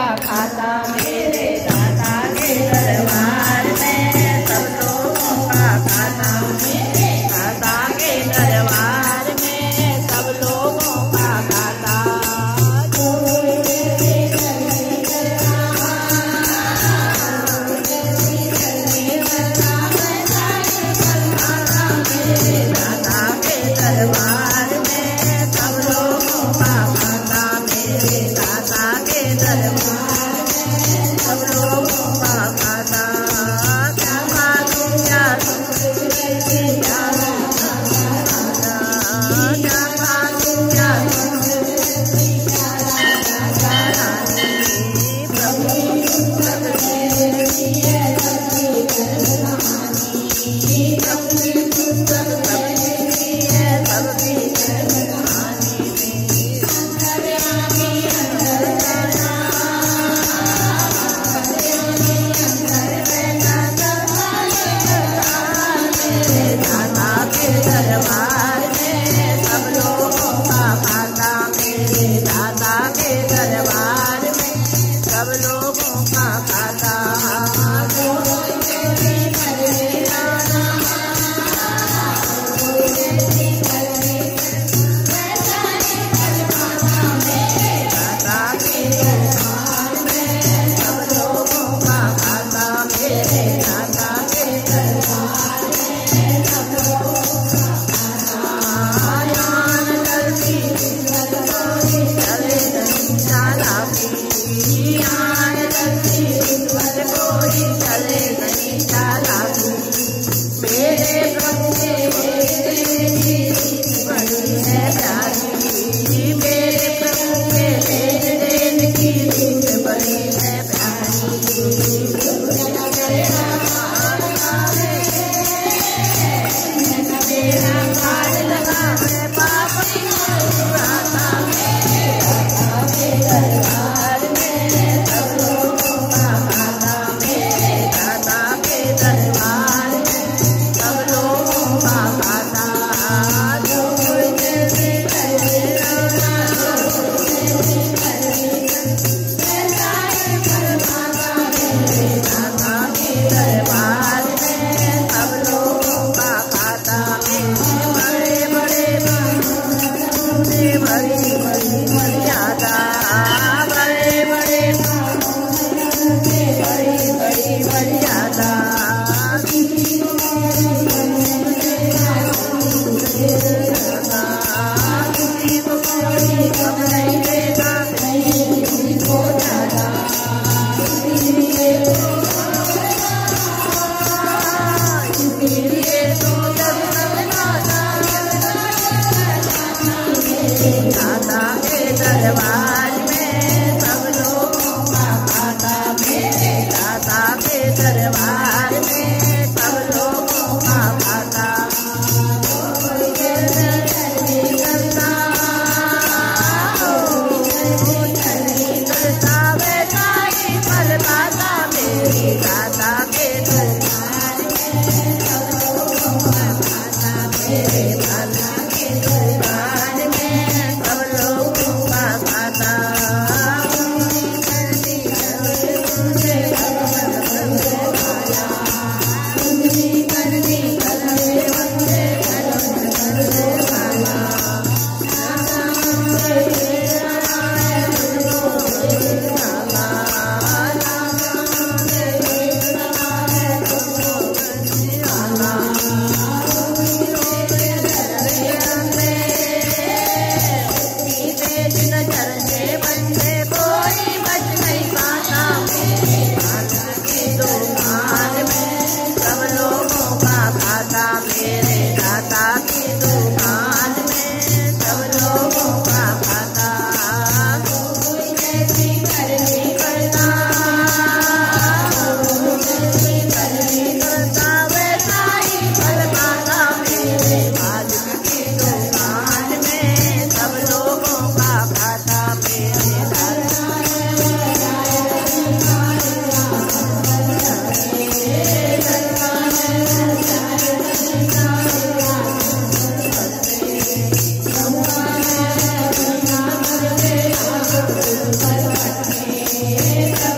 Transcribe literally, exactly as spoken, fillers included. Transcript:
खाता मेरे दाता के दरबार में, सब लोगों का खाता मेरे दाता के दरबार में, सब लोगों का खाता। मेरे दाता के दरबार में, सब लोगों का खाता मेरे दाता के दरबार में, सब लोगों का खाता। क्या मालूम क्या क्या क्या मालूम क्या दरबार में, सब लोगों का खाता मेरे दाता के दरबार में, सब लोगों का खाता। दाता के दरबार में, सब लोगों का खाता मेरे दाता के दरबार में, सब लोगों कोई चले नहीं चालाकी। मेरे प्रभु के बड़ी है प्यारी, मेरे प्रभु के लेन देन की में